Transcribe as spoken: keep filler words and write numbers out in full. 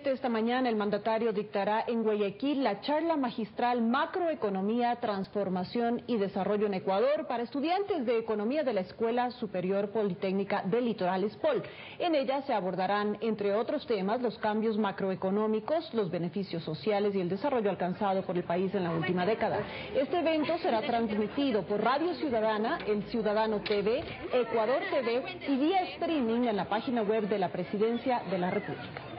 Esta mañana el mandatario dictará en Guayaquil la charla magistral Macroeconomía, Transformación y Desarrollo en Ecuador para estudiantes de Economía de la Escuela Superior Politécnica del Litoral ESPOL. En ella se abordarán, entre otros temas, los cambios macroeconómicos, los beneficios sociales y el desarrollo alcanzado por el país en la última década. Este evento será transmitido por Radio Ciudadana, El Ciudadano T V, Ecuador T V y vía streaming en la página web de la Presidencia de la República.